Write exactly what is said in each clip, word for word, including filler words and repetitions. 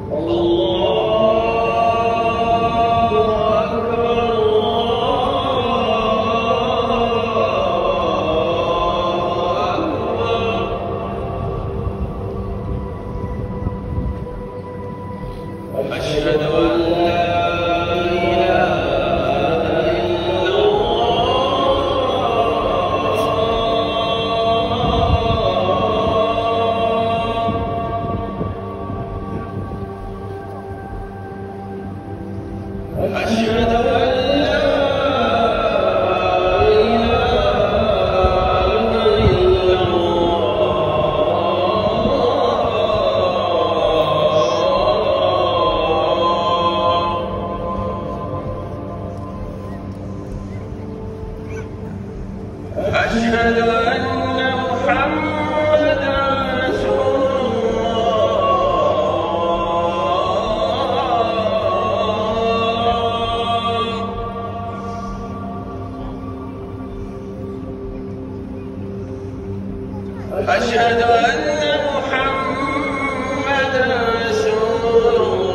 أشهد أن محمدا رسول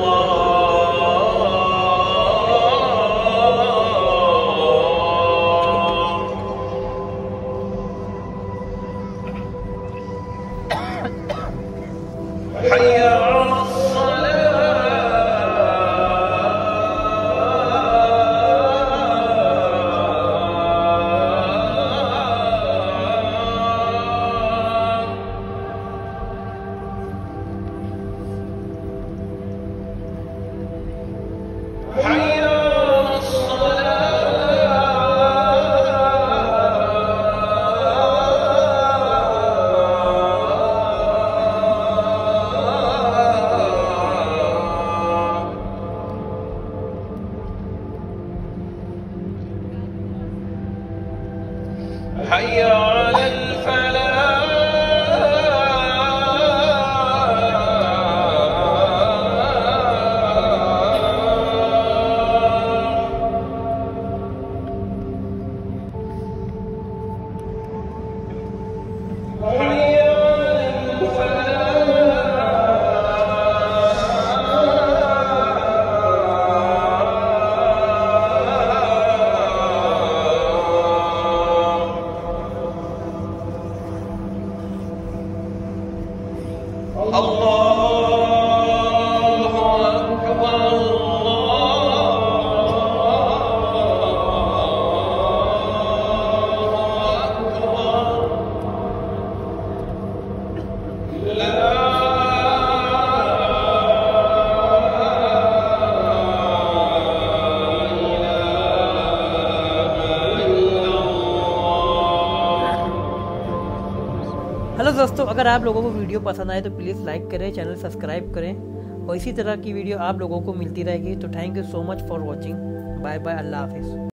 الله. حي على حي على الفلاح. حي हेलो दोस्तों, अगर आप लोगों को वीडियो पसंद आए तो प्लीज़ लाइक करें, चैनल सब्सक्राइब करें और इसी तरह की वीडियो आप लोगों को मिलती रहेगी। तो thank you so much for watching. Bye bye, अल्लाह हाफिज़।